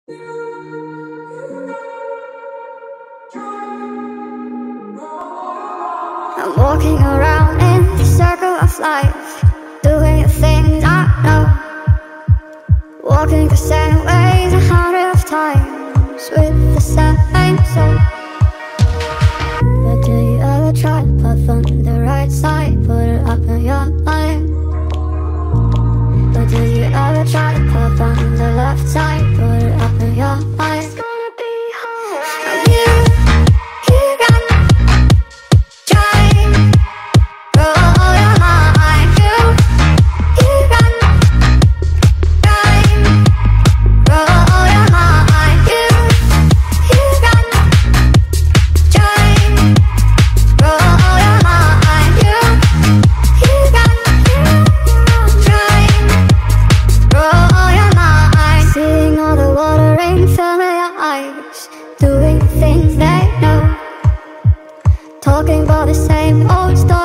I'm walking around in the circle of life, doing the things I know, walking the same ways 100 of times with the same soul. But do you ever try to put on the right side, put it up in your mind? But do you ever try to put on the left side, put it up in your mind? It's gonna be hard. You got trying, roll your mind. You got trying, roll your mind. You got trying, roll your mind. You got trying, roll your mind. Seeing all the watering familiar eyes, doing things they know, talking about the same old story.